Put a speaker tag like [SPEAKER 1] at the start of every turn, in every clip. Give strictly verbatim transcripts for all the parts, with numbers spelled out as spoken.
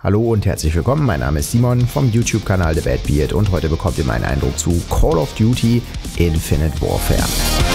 [SPEAKER 1] Hallo und herzlich willkommen, mein Name ist Simon vom YouTube-Kanal The Bad Beard und heute bekommt ihr meinen Eindruck zu Call of Duty Infinite Warfare.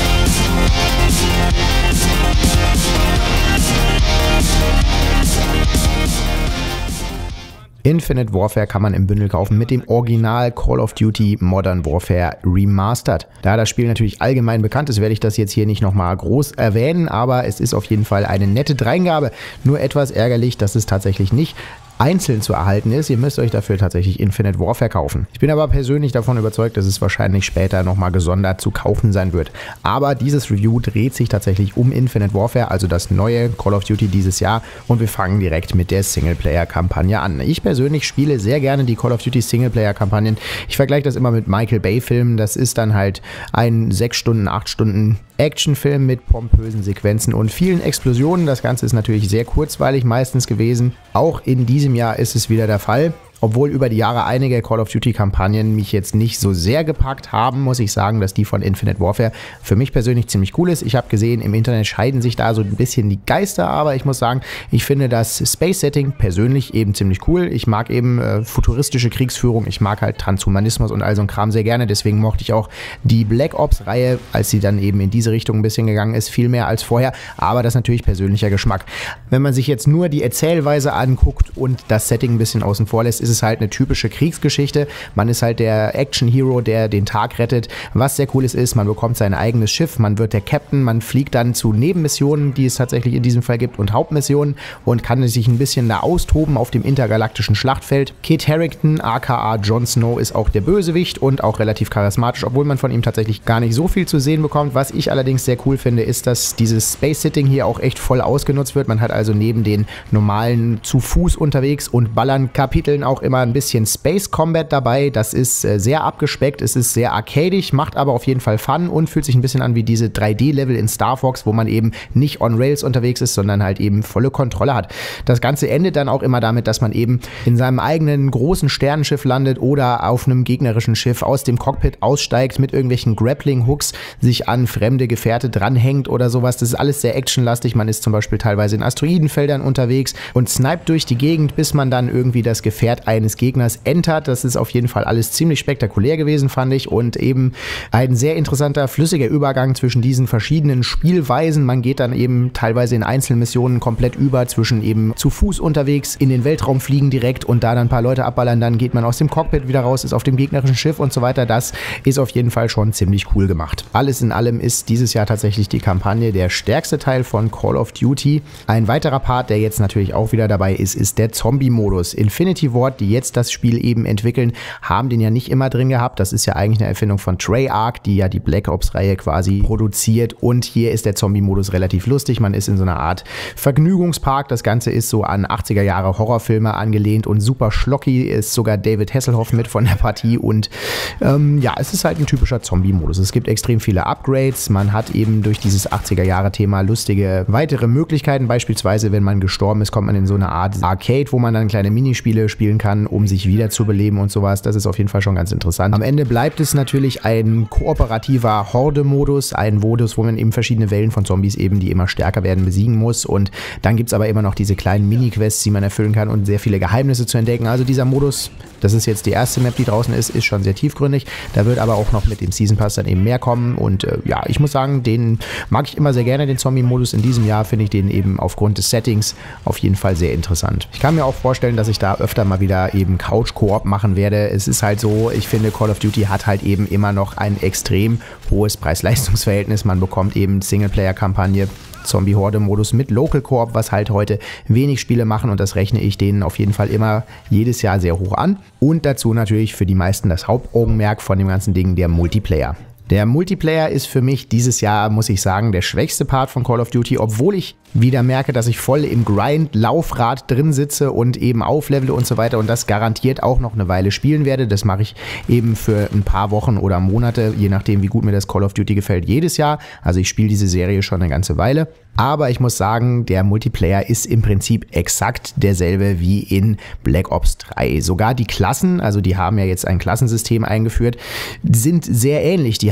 [SPEAKER 1] Infinite Warfare kann man im Bündel kaufen mit dem Original Call of Duty Modern Warfare Remastered. Da das Spiel natürlich allgemein bekannt ist, werde ich das jetzt hier nicht nochmal groß erwähnen, aber es ist auf jeden Fall eine nette Dreingabe. Nur etwas ärgerlich, dass es tatsächlich nicht einzeln zu erhalten ist. Ihr müsst euch dafür tatsächlich Infinite Warfare kaufen. Ich bin aber persönlich davon überzeugt, dass es wahrscheinlich später nochmal gesondert zu kaufen sein wird. Aber dieses Review dreht sich tatsächlich um Infinite Warfare, also das neue Call of Duty dieses Jahr, und wir fangen direkt mit der Singleplayer-Kampagne an. Ich persönlich spiele sehr gerne die Call of Duty Singleplayer-Kampagnen. Ich vergleiche das immer mit Michael Bay-Filmen. Das ist dann halt ein sechs Stunden, acht Stunden Actionfilm mit pompösen Sequenzen und vielen Explosionen. Das Ganze ist natürlich sehr kurzweilig meistens gewesen. Auch in diesem Jahr ist es wieder der Fall. Obwohl über die Jahre einige Call of Duty-Kampagnen mich jetzt nicht so sehr gepackt haben, muss ich sagen, dass die von Infinite Warfare für mich persönlich ziemlich cool ist. Ich habe gesehen, im Internet scheiden sich da so ein bisschen die Geister, aber ich muss sagen, ich finde das Space-Setting persönlich eben ziemlich cool. Ich mag eben äh, futuristische Kriegsführung, ich mag halt Transhumanismus und all so ein Kram sehr gerne, deswegen mochte ich auch die Black Ops-Reihe, als sie dann eben in diese Richtung ein bisschen gegangen ist, viel mehr als vorher, aber das ist natürlich persönlicher Geschmack. Wenn man sich jetzt nur die Erzählweise anguckt und das Setting ein bisschen außen vor lässt, ist es halt eine typische Kriegsgeschichte. Man ist halt der Action-Hero, der den Tag rettet. Was sehr cool ist, ist, man bekommt sein eigenes Schiff, man wird der Captain, man fliegt dann zu Nebenmissionen, die es tatsächlich in diesem Fall gibt, und Hauptmissionen und kann sich ein bisschen da austoben auf dem intergalaktischen Schlachtfeld. Kit Harington, aka Jon Snow, ist auch der Bösewicht und auch relativ charismatisch, obwohl man von ihm tatsächlich gar nicht so viel zu sehen bekommt. Was ich allerdings sehr cool finde, ist, dass dieses Space-Sitting hier auch echt voll ausgenutzt wird. Man hat also neben den normalen zu Fuß unterwegs und ballern Kapiteln auch immer ein bisschen Space Combat dabei. Das ist äh, sehr abgespeckt, es ist sehr arcadisch, macht aber auf jeden Fall Fun und fühlt sich ein bisschen an wie diese drei D-Level in Star Fox, wo man eben nicht on Rails unterwegs ist, sondern halt eben volle Kontrolle hat. Das Ganze endet dann auch immer damit, dass man eben in seinem eigenen großen Sternenschiff landet oder auf einem gegnerischen Schiff aus dem Cockpit aussteigt, mit irgendwelchen Grappling-Hooks sich an fremde Gefährte dranhängt oder sowas. Das ist alles sehr actionlastig. Man ist zum Beispiel teilweise in Asteroidenfeldern unterwegs und sniped durch die Gegend, bis man dann irgendwie das Gefährt eines Gegners entert. Das ist auf jeden Fall alles ziemlich spektakulär gewesen, fand ich, und eben ein sehr interessanter, flüssiger Übergang zwischen diesen verschiedenen Spielweisen. Man geht dann eben teilweise in Einzelmissionen komplett über, zwischen eben zu Fuß unterwegs, in den Weltraum fliegen direkt und da dann ein paar Leute abballern, dann geht man aus dem Cockpit wieder raus, ist auf dem gegnerischen Schiff und so weiter. Das ist auf jeden Fall schon ziemlich cool gemacht. Alles in allem ist dieses Jahr tatsächlich die Kampagne der stärkste Teil von Call of Duty. Ein weiterer Part, der jetzt natürlich auch wieder dabei ist, ist der Zombie-Modus. Infinity Ward, die jetzt das Spiel eben entwickeln, haben den ja nicht immer drin gehabt. Das ist ja eigentlich eine Erfindung von Treyarch, die ja die Black Ops-Reihe quasi produziert, und hier ist der Zombie-Modus relativ lustig. Man ist in so einer Art Vergnügungspark. Das Ganze ist so an achtziger Jahre Horrorfilme angelehnt und super schlocky, ist sogar David Hasselhoff mit von der Partie, und ähm, ja, es ist halt ein typischer Zombie-Modus. Es gibt extrem viele Upgrades. Man hat eben durch dieses achtziger Jahre Thema lustige weitere Möglichkeiten. Beispielsweise, wenn man gestorben ist, kommt man in so eine Art Arcade, wo man dann kleine Minispiele spielen kann, um sich wieder zu beleben und sowas. Das ist auf jeden Fall schon ganz interessant. Am Ende bleibt es natürlich ein kooperativer Horde-Modus, ein Modus, wo man eben verschiedene Wellen von Zombies eben, die immer stärker werden, besiegen muss, und dann gibt es aber immer noch diese kleinen Mini-Quests, die man erfüllen kann und sehr viele Geheimnisse zu entdecken. Also dieser Modus, das ist jetzt die erste Map, die draußen ist, ist schon sehr tiefgründig. Da wird aber auch noch mit dem Season Pass dann eben mehr kommen, und äh, ja, ich muss sagen, den mag ich immer sehr gerne, den Zombie-Modus. In diesem Jahr finde ich den eben aufgrund des Settings auf jeden Fall sehr interessant. Ich kann mir auch vorstellen, dass ich da öfter mal wieder eben Couch-Koop machen werde. Es ist halt so, ich finde, Call of Duty hat halt eben immer noch ein extrem hohes Preis-Leistungs-Verhältnis. Man bekommt eben Singleplayer-Kampagne, Zombie-Horde-Modus mit Local Koop, was halt heute wenig Spiele machen, und das rechne ich denen auf jeden Fall immer jedes Jahr sehr hoch an. Und dazu natürlich für die meisten das Hauptaugenmerk von dem ganzen Ding, der Multiplayer. Der Multiplayer ist für mich dieses Jahr, muss ich sagen, der schwächste Part von Call of Duty, obwohl ich wieder merke, dass ich voll im Grind-Laufrad drin sitze und eben auflevele und so weiter und das garantiert auch noch eine Weile spielen werde. Das mache ich eben für ein paar Wochen oder Monate, je nachdem, wie gut mir das Call of Duty gefällt, jedes Jahr. Also ich spiele diese Serie schon eine ganze Weile. Aber ich muss sagen, der Multiplayer ist im Prinzip exakt derselbe wie in Black Ops drei. Sogar die Klassen, also die haben ja jetzt ein Klassensystem eingeführt, sind sehr ähnlich. Die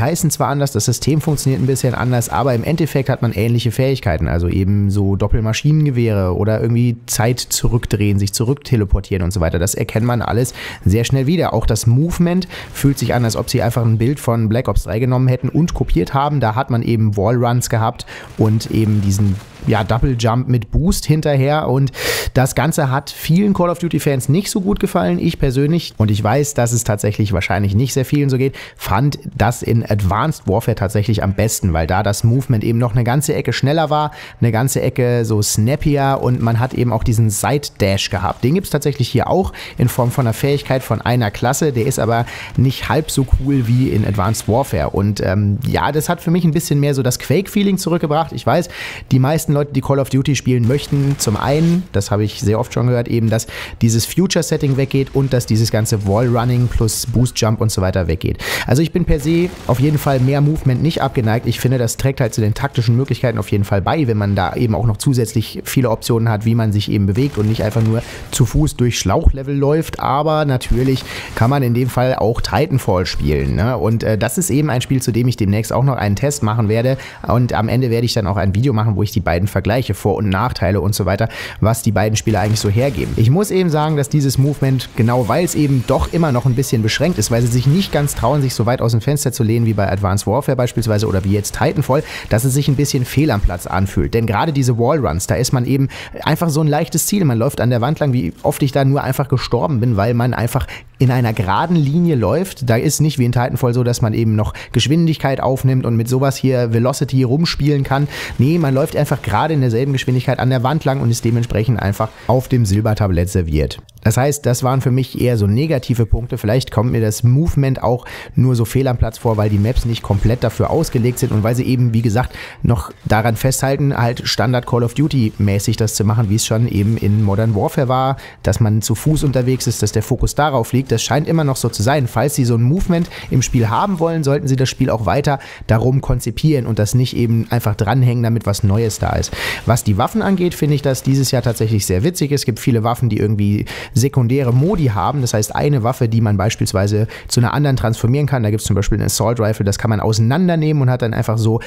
[SPEAKER 1] heißen zwar anders, das System funktioniert ein bisschen anders, aber im Endeffekt hat man ähnliche Fähigkeiten, also eben so Doppelmaschinengewehre oder irgendwie Zeit zurückdrehen, sich zurückteleportieren und so weiter. Das erkennt man alles sehr schnell wieder. Auch das Movement fühlt sich an, als ob sie einfach ein Bild von Black Ops drei genommen hätten und kopiert haben. Da hat man eben Wallruns gehabt und eben diesen ja, Double Jump mit Boost hinterher, und das Ganze hat vielen Call of Duty Fans nicht so gut gefallen. Ich persönlich, und ich weiß, dass es tatsächlich wahrscheinlich nicht sehr vielen so geht, fand das in Advanced Warfare tatsächlich am besten, weil da das Movement eben noch eine ganze Ecke schneller war, eine ganze Ecke so snappier, und man hat eben auch diesen Side Dash gehabt. Den gibt es tatsächlich hier auch in Form von einer Fähigkeit von einer Klasse, der ist aber nicht halb so cool wie in Advanced Warfare, und ähm, ja, das hat für mich ein bisschen mehr so das Quake-Feeling zurückgebracht. Ich weiß, die meisten Leute, die Call of Duty spielen möchten, zum einen, das habe ich sehr oft schon gehört, eben, dass dieses Future-Setting weggeht und dass dieses ganze Wallrunning plus Boost-Jump und so weiter weggeht. Also ich bin per se auf jeden Fall mehr Movement nicht abgeneigt. Ich finde, das trägt halt zu den taktischen Möglichkeiten auf jeden Fall bei, wenn man da eben auch noch zusätzlich viele Optionen hat, wie man sich eben bewegt und nicht einfach nur zu Fuß durch Schlauchlevel läuft. Aber natürlich kann man in dem Fall auch Titanfall spielen, ne? Und äh, das ist eben ein Spiel, zu dem ich demnächst auch noch einen Test machen werde, und am Ende werde ich dann auch ein Video machen, wo ich die beiden vergleiche, Vor- und Nachteile und so weiter, was die beiden Spiele eigentlich so hergeben. Ich muss eben sagen, dass dieses Movement, genau weil es eben doch immer noch ein bisschen beschränkt ist, weil sie sich nicht ganz trauen, sich so weit aus dem Fenster zu lehnen wie bei Advanced Warfare beispielsweise oder wie jetzt Titanfall, dass es sich ein bisschen fehl am Platz anfühlt. Denn gerade diese Wallruns, da ist man eben einfach so ein leichtes Ziel. Man läuft an der Wand lang, wie oft ich da nur einfach gestorben bin, weil man einfach in einer geraden Linie läuft. Da ist nicht wie in Titanfall so, dass man eben noch Geschwindigkeit aufnimmt und mit sowas hier Velocity rumspielen kann. Nee, man läuft einfach gerade in derselben Geschwindigkeit an der Wand lang und ist dementsprechend einfach auf dem Silbertablett serviert. Das heißt, das waren für mich eher so negative Punkte. Vielleicht kommt mir das Movement auch nur so fehl am Platz vor, weil die Maps nicht komplett dafür ausgelegt sind und weil sie eben, wie gesagt, noch daran festhalten, halt Standard Call of Duty mäßig das zu machen, wie es schon eben in Modern Warfare war, dass man zu Fuß unterwegs ist, dass der Fokus darauf liegt. Das scheint immer noch so zu sein. Falls sie so ein Movement im Spiel haben wollen, sollten sie das Spiel auch weiter darum konzipieren und das nicht eben einfach dranhängen, damit was Neues da ist. Was die Waffen angeht, finde ich, dass dieses Jahr tatsächlich sehr witzig ist. Es gibt viele Waffen, die irgendwie sekundäre Modi haben. Das heißt, eine Waffe, die man beispielsweise zu einer anderen transformieren kann. Da gibt es zum Beispiel ein Assault Rifle, das kann man auseinandernehmen und hat dann einfach so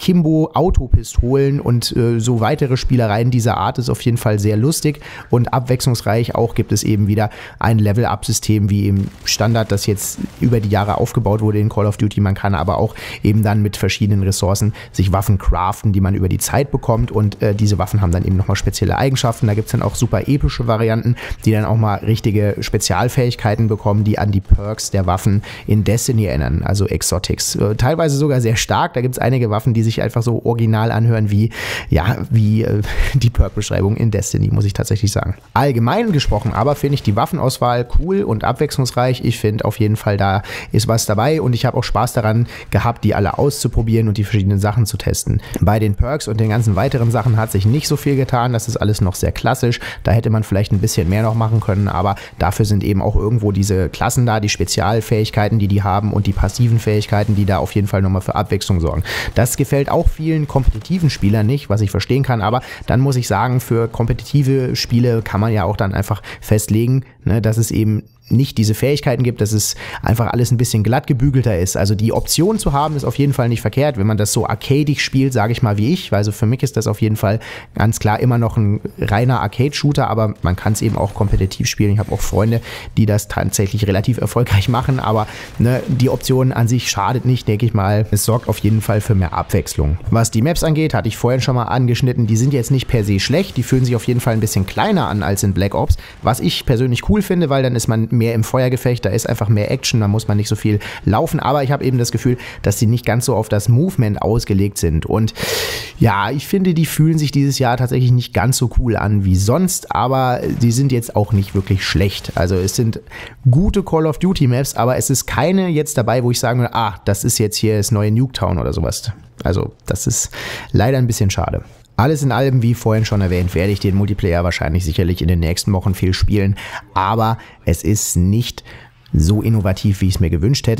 [SPEAKER 1] Akimbo-Autopistolen und äh, so weitere Spielereien dieser Art. Ist auf jeden Fall sehr lustig und abwechslungsreich. Auch gibt es eben wieder ein Level-Up-System wie im Standard, das jetzt über die Jahre aufgebaut wurde in Call of Duty. Man kann aber auch eben dann mit verschiedenen Ressourcen sich Waffen craften, die man über die Zeit bekommt, und äh, diese Waffen haben dann eben nochmal spezielle Eigenschaften. Da gibt es dann auch super epische Varianten, die dann auch mal richtige Spezialfähigkeiten bekommen, die an die Perks der Waffen in Destiny erinnern, also Exotics. Äh, teilweise sogar sehr stark. Da gibt es einige Waffen, die sich einfach so original anhören wie, ja, wie äh, die Perk-Beschreibung in Destiny, muss ich tatsächlich sagen. Allgemein gesprochen aber finde ich die Waffenauswahl cool und abwechslungsreich. Ich finde auf jeden Fall, da ist was dabei, und ich habe auch Spaß daran gehabt, die alle auszuprobieren und die verschiedenen Sachen zu testen. Bei den Perks und den ganzen weiteren Sachen hat sich nicht so viel getan. Das ist alles noch sehr klassisch. Da hätte man vielleicht ein bisschen mehr noch machen können, aber dafür sind eben auch irgendwo diese Klassen da, die Spezialfähigkeiten, die die haben, und die passiven Fähigkeiten, die da auf jeden Fall nochmal für Abwechslung sorgen. Das gefällt auch vielen kompetitiven Spielern nicht, was ich verstehen kann, aber dann muss ich sagen, für kompetitive Spiele kann man ja auch dann einfach festlegen, ne, dass es eben nicht diese Fähigkeiten gibt, dass es einfach alles ein bisschen glatt gebügelter ist. Also die Option zu haben, ist auf jeden Fall nicht verkehrt, wenn man das so arcadig spielt, sage ich mal, wie ich. Also für mich ist das auf jeden Fall ganz klar immer noch ein reiner Arcade-Shooter, aber man kann es eben auch kompetitiv spielen. Ich habe auch Freunde, die das tatsächlich relativ erfolgreich machen, aber ne, die Option an sich schadet nicht, denke ich mal. Es sorgt auf jeden Fall für mehr Abwechslung. Was die Maps angeht, hatte ich vorhin schon mal angeschnitten, die sind jetzt nicht per se schlecht, die fühlen sich auf jeden Fall ein bisschen kleiner an als in Black Ops, was ich persönlich cool finde, weil dann ist man mehr im Feuergefecht, da ist einfach mehr Action, da muss man nicht so viel laufen, aber ich habe eben das Gefühl, dass die nicht ganz so auf das Movement ausgelegt sind, und ja, ich finde, die fühlen sich dieses Jahr tatsächlich nicht ganz so cool an wie sonst, aber die sind jetzt auch nicht wirklich schlecht. Also es sind gute Call of Duty Maps, aber es ist keine jetzt dabei, wo ich sagen würde, ah, das ist jetzt hier das neue Nuketown oder sowas. Also das ist leider ein bisschen schade. Alles in allem, wie vorhin schon erwähnt, werde ich den Multiplayer wahrscheinlich sicherlich in den nächsten Wochen viel spielen, aber es ist nicht so innovativ, wie ich es mir gewünscht hätte.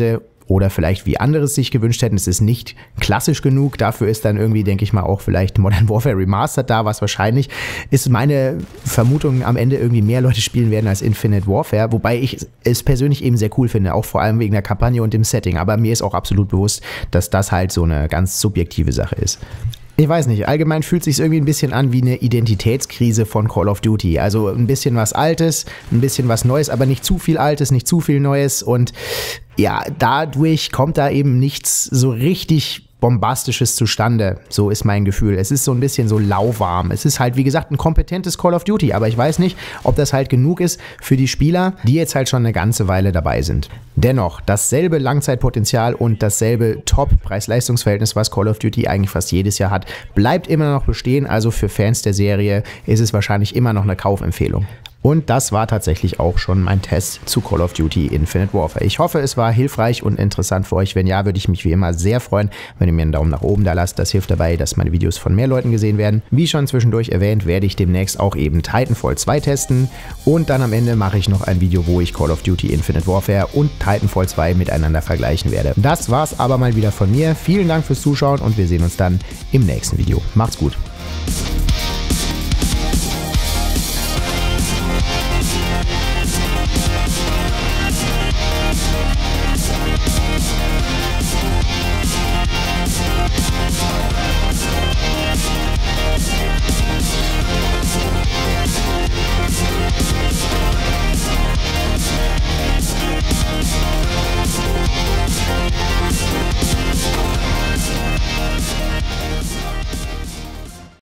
[SPEAKER 1] oder vielleicht wie andere es sich gewünscht hätten. Es ist nicht klassisch genug. Dafür ist dann irgendwie, denke ich mal, auch vielleicht Modern Warfare Remastered da, was wahrscheinlich ist meine Vermutung am Ende irgendwie mehr Leute spielen werden als Infinite Warfare, wobei ich es persönlich eben sehr cool finde, auch vor allem wegen der Kampagne und dem Setting. Aber mir ist auch absolut bewusst, dass das halt so eine ganz subjektive Sache ist. Ich weiß nicht, allgemein fühlt es sich irgendwie ein bisschen an wie eine Identitätskrise von Call of Duty. Also ein bisschen was Altes, ein bisschen was Neues, aber nicht zu viel Altes, nicht zu viel Neues. Und ja, dadurch kommt da eben nichts so richtig Bombastisches zustande. So ist mein Gefühl. Es ist so ein bisschen so lauwarm. Es ist halt, wie gesagt, ein kompetentes Call of Duty, aber ich weiß nicht, ob das halt genug ist für die Spieler, die jetzt halt schon eine ganze Weile dabei sind. Dennoch, dasselbe Langzeitpotenzial und dasselbe Top-Preis-Leistungs-Verhältnis, was Call of Duty eigentlich fast jedes Jahr hat, bleibt immer noch bestehen. Also für Fans der Serie ist es wahrscheinlich immer noch eine Kaufempfehlung. Und das war tatsächlich auch schon mein Test zu Call of Duty Infinite Warfare. Ich hoffe, es war hilfreich und interessant für euch. Wenn ja, würde ich mich wie immer sehr freuen, wenn ihr mir einen Daumen nach oben da lasst. Das hilft dabei, dass meine Videos von mehr Leuten gesehen werden. Wie schon zwischendurch erwähnt, werde ich demnächst auch eben Titanfall zwei testen. Und dann am Ende mache ich noch ein Video, wo ich Call of Duty Infinite Warfare und Titanfall zwei miteinander vergleichen werde. Das war's aber mal wieder von mir. Vielen Dank fürs Zuschauen und wir sehen uns dann im nächsten Video. Macht's gut.